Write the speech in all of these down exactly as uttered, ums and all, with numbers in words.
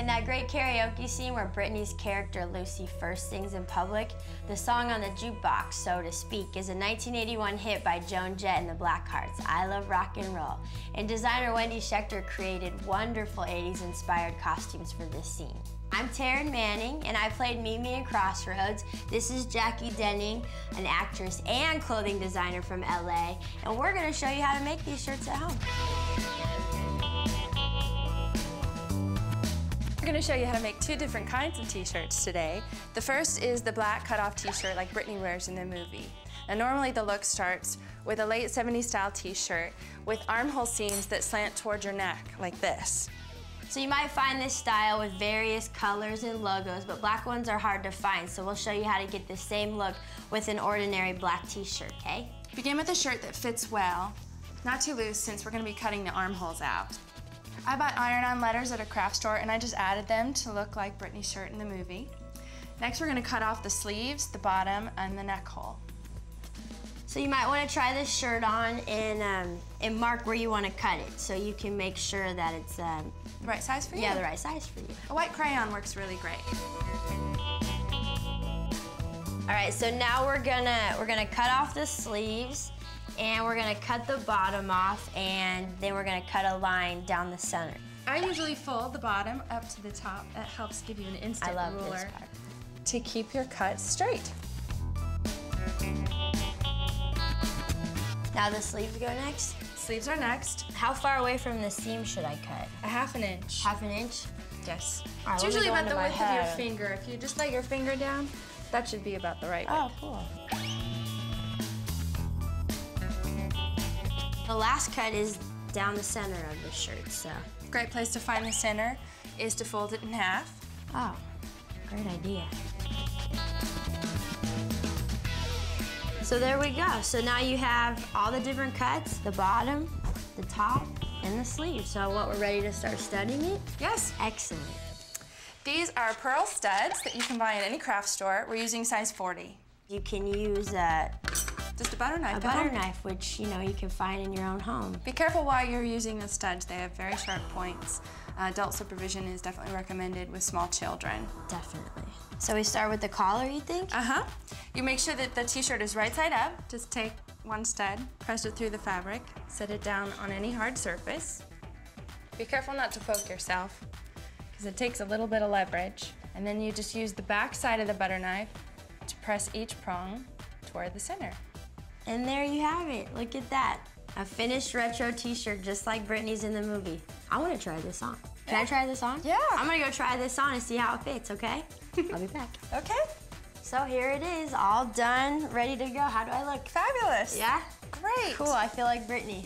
In that great karaoke scene where Britney's character Lucy first sings in public, the song on the jukebox, so to speak, is a nineteen eighty-one hit by Joan Jett and the Blackhearts, I Love Rock and Roll. And designer Wendy Schechter created wonderful eighties inspired costumes for this scene. I'm Taryn Manning, and I played Mimi in Crossroads. This is Jackie Denning, an actress and clothing designer from L A, and we're gonna show you how to make these shirts at home. We're going to show you how to make two different kinds of t-shirts today. The first is the black cutoff t-shirt like Britney wears in the movie. Now normally the look starts with a late seventies style t-shirt with armhole seams that slant towards your neck like this. So you might find this style with various colors and logos, but black ones are hard to find, so we'll show you how to get the same look with an ordinary black t-shirt, okay? Begin with a shirt that fits well, not too loose since we're going to be cutting the armholes out. I bought iron-on letters at a craft store and I just added them to look like Britney's shirt in the movie. Next we're going to cut off the sleeves, the bottom, and the neck hole. So you might want to try this shirt on and, um, and mark where you want to cut it so you can make sure that it's um, the right size for you? Yeah, the right size for you. A white crayon works really great. All right, so now we're gonna, we're gonna cut off the sleeves and we're gonna cut the bottom off, and then we're gonna cut a line down the center. I usually fold the bottom up to the top. That helps give you an instant I love ruler this part. to keep your cut straight. Now the sleeves go next? Sleeves are next. How far away from the seam should I cut? A half an inch. Half an inch? Yes. All right, it's usually about the width of your head. finger. If you just let your finger down, that should be about the right width. Oh, cool. The last cut is down the center of the shirt, so. Great place to find the center is to fold it in half. Oh, great idea. So there we go. So now you have all the different cuts, the bottom, the top, and the sleeve. So what, we're ready to start studding it? Yes. Excellent. These are pearl studs that you can buy in any craft store. We're using size forty. You can use a, just a butter knife. A butter knife, which you know you can find in your own home. Be careful while you're using the studs. They have very sharp points. Uh, adult supervision is definitely recommended with small children. Definitely. So we start with the collar, you think? Uh-huh. You make sure that the t-shirt is right side up. Just take one stud, press it through the fabric, set it down on any hard surface. Be careful not to poke yourself, because it takes a little bit of leverage. And then you just use the back side of the butter knife to press each prong toward the center. And there you have it. Look at that. A finished retro t-shirt just like Britney's in the movie. I want to try this on. Can yeah. I try this on? Yeah. I'm going to go try this on and see how it fits, okay? I'll be back. Okay. So here it is, all done, ready to go. How do I look? Fabulous. Yeah? Great. Cool, I feel like Britney.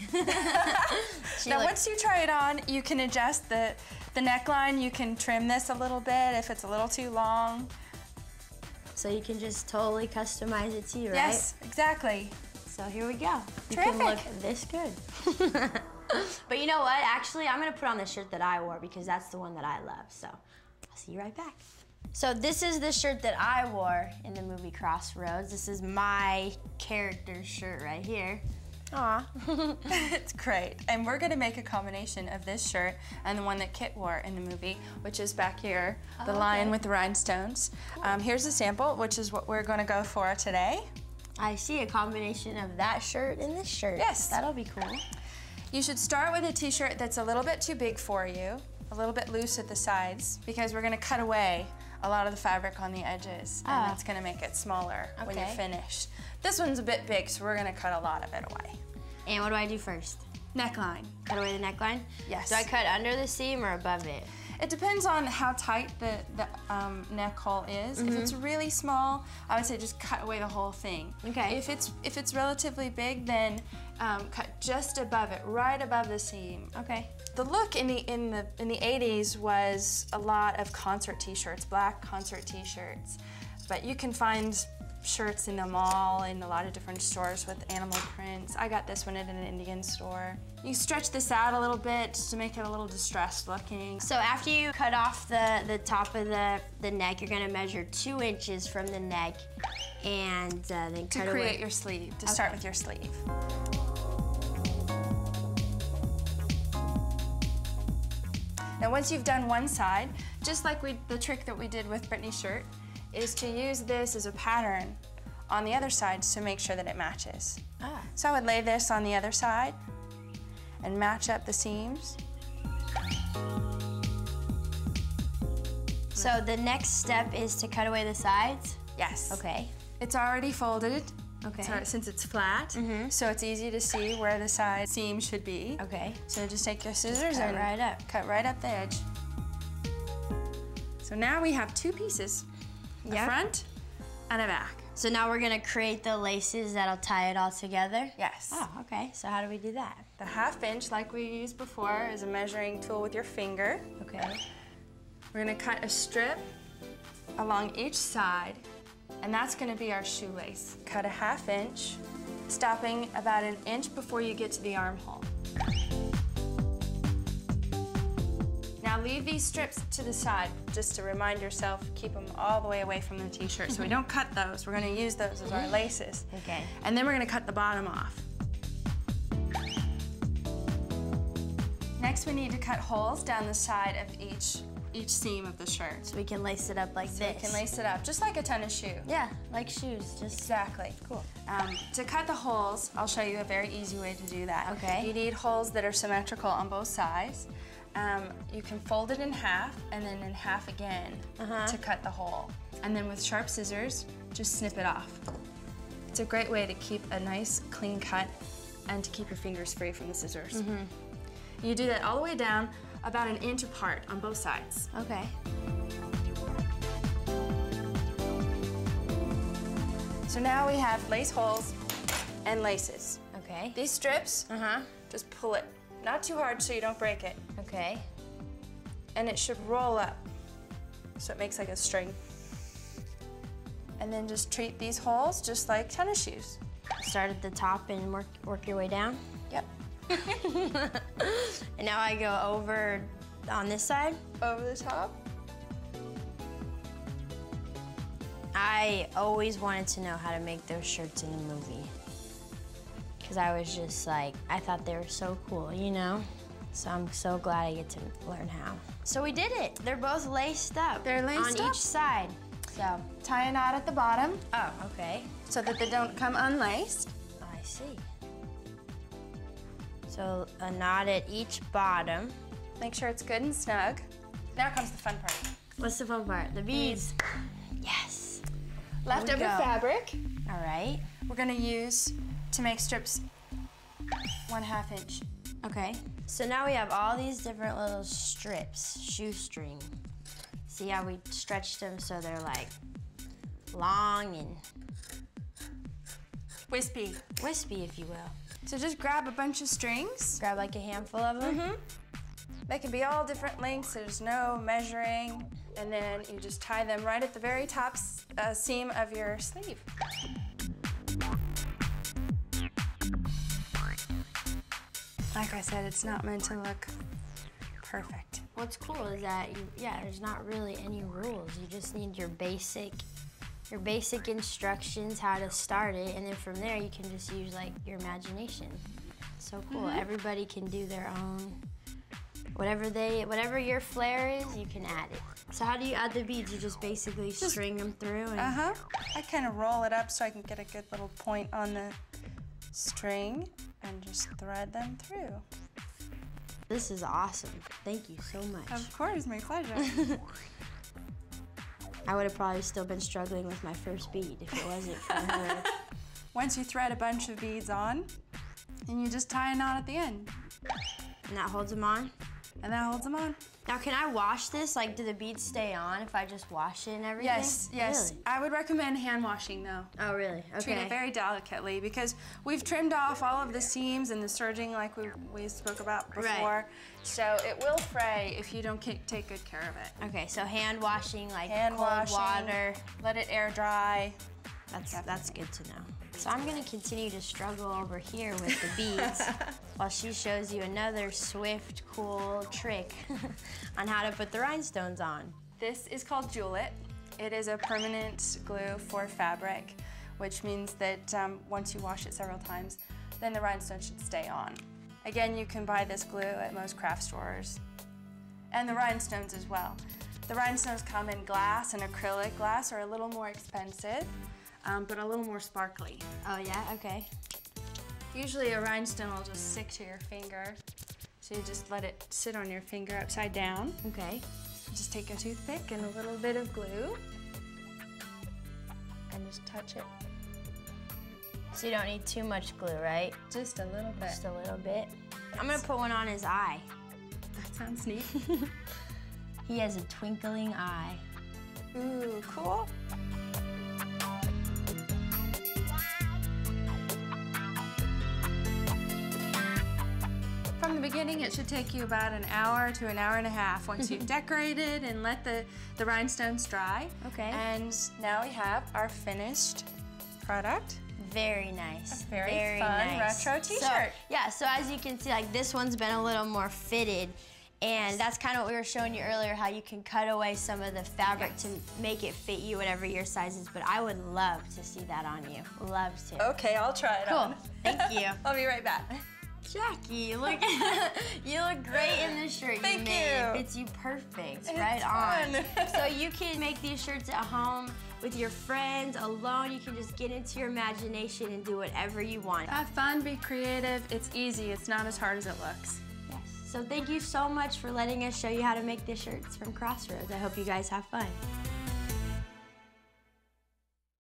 Now looked... once you try it on, you can adjust the, the neckline. You can trim this a little bit if it's a little too long. So you can just totally customize it to you, right? Yes, exactly. So here we go. You Terrific. can look this good. But you know what? Actually, I'm gonna put on the shirt that I wore because that's the one that I love. So I'll see you right back. So this is the shirt that I wore in the movie Crossroads. This is my character's shirt right here. Aw, it's great. And we're gonna make a combination of this shirt and the one that Kit wore in the movie, which is back here, the oh, lion okay. with the rhinestones. Cool. Um, here's a sample, which is what we're gonna go for today. I see a combination of that shirt and this shirt. Yes. That'll be cool. You should start with a t-shirt that's a little bit too big for you, a little bit loose at the sides, because we're gonna cut away a lot of the fabric on the edges, and ah. that's gonna make it smaller okay. when you're finished. This one's a bit big, so we're gonna cut a lot of it away. And what do I do first? Neckline. Cut away the neckline? Yes. Do I cut under the seam or above it? It depends on how tight the, the um, neck hole is. Mm-hmm. If it's really small, I would say just cut away the whole thing. Okay. If it's if it's relatively big, then um, cut just above it, right above the seam. Okay. The look in the in the in the eighties was a lot of concert T-shirts, black concert T-shirts, but you can find shirts in the mall in a lot of different stores with animal prints. I got this one at an Indian store. You stretch this out a little bit just to make it a little distressed looking. So after you cut off the, the top of the, the neck, you're gonna measure two inches from the neck and uh, then to cut create away. your sleeve, to Okay. start with your sleeve. Now once you've done one side, just like we, the trick that we did with Brittany's shirt, is to use this as a pattern on the other side to make sure that it matches. Ah. So I would lay this on the other side and match up the seams. So the next step is to cut away the sides? Yes. Okay. It's already folded. Okay. So, since it's flat, Mm-hmm. so it's easy to see where the side seam should be. Okay. So just take your scissors Cut and right up. cut right up the edge. So now we have two pieces, a Yep. front and a back. So now we're gonna create the laces that'll tie it all together? Yes. Oh, okay. So how do we do that? The half inch, like we used before, is a measuring tool with your finger. Okay. We're gonna cut a strip along each side, and that's gonna be our shoelace. Cut a half inch, stopping about an inch before you get to the armhole. Now leave these strips to the side, just to remind yourself, keep them all the way away from the t-shirt. So we don't cut those, we're gonna use those as our laces. Okay. And then we're gonna cut the bottom off. Next we need to cut holes down the side of each each seam of the shirt. So we can lace it up like So this. we can lace it up, just like a tennis shoe. Yeah, like shoes, just Exactly. cool. Um, to cut the holes, I'll show you a very easy way to do that. Okay. You need holes that are symmetrical on both sides. Um, you can fold it in half and then in half again Uh-huh. to cut the hole. And then with sharp scissors, just snip it off. It's a great way to keep a nice clean cut and to keep your fingers free from the scissors. Mm-hmm. You do that all the way down about an inch apart on both sides. Okay. So now we have lace holes and laces. Okay. These strips, Uh-huh. just pull it, not too hard so you don't break it. Okay. And it should roll up, so it makes like a string. And then just treat these holes just like tennis shoes. Start at the top and work work your way down. Yep. And now I go over on this side. Over the top. I always wanted to know how to make those shirts in the movie. Because I was just like, I thought they were so cool, you know? So I'm so glad I get to learn how. So we did it. They're both laced up. They're laced on up. each side. So, Tie a knot at the bottom oh, okay. so that they don't come unlaced. I see. So a knot at each bottom. Make sure it's good and snug. Now comes the fun part. What's the fun part? The beads. Yes. Leftover go. fabric, All right. we're gonna use to make strips one half inch. Okay. So now we have all these different little strips, shoestring. See how we stretched them so they're like long and Wispy. wispy, if you will. So just grab a bunch of strings. Grab like a handful of them. Mm-hmm. They can be all different lengths, there's no measuring. And then you just tie them right at the very top uh, seam of your sleeve. Like I said, it's not meant to look perfect. What's cool is that, you, yeah, there's not really any rules. You just need your basic, your basic instructions how to start it, and then from there you can just use like your imagination. So cool. Mm-hmm. Everybody can do their own. Whatever they, whatever your flair is, you can add it. So how do you add the beads? You just basically Just- string them through and. Uh-huh. I kind of roll it up so I can get a good little point on the string and just thread them through. This is awesome. Thank you so much. Of course, my pleasure. I would have probably still been struggling with my first bead if it wasn't for her. Once you thread a bunch of beads on, and you just tie a knot at the end, And that holds them on. and that holds them on. Now, can I wash this? Like, do the beads stay on if I just wash it and everything? Yes, yes. Really? I would recommend hand washing though. Oh, really? Okay. Treat it very delicately because we've trimmed off all of the seams and the serging like we, we spoke about before. Right. So it will fray if you don't take take good care of it. Okay, so hand washing, like Hand cold washing, water. let it air dry. That's that's good to know. So I'm gonna continue to struggle over here with the beads while she shows you another swift, cool trick on how to put the rhinestones on. This is called Jewel It. It is a permanent glue for fabric, which means that um, once you wash it several times, then the rhinestone should stay on. Again, you can buy this glue at most craft stores, and the rhinestones as well. The rhinestones come in glass and acrylic. Glass are a little more expensive, um, but a little more sparkly. Oh yeah, okay. Usually a rhinestone will just stick to your finger, so you just let it sit on your finger upside down. Okay. Just take a toothpick and a little bit of glue and just touch it. So you don't need too much glue, right? Just a little bit. Just a little bit. I'm gonna put one on his eye. That sounds neat. He has a twinkling eye. Ooh, cool. From the beginning, it should take you about an hour to an hour and a half once you've decorated and let the, the rhinestones dry. Okay. And now we have our finished product. Very nice. A very, very fun nice. retro t-shirt. So, yeah, so as you can see, like this one's been a little more fitted, and that's kind of what we were showing you earlier, how you can cut away some of the fabric yes. to make it fit you, whatever your size is, but I would love to see that on you. Love to. Okay, I'll try it Cool. on. Thank you. I'll be right back. Jackie, look, you look great in this shirt. Thank you made. you. It fits you perfect, It's right on. fun. So you can make these shirts at home with your friends, alone. You can just get into your imagination and do whatever you want. Have fun, be creative. It's easy. It's not as hard as it looks. Yes. So thank you so much for letting us show you how to make the shirts from Crossroads. I hope you guys have fun.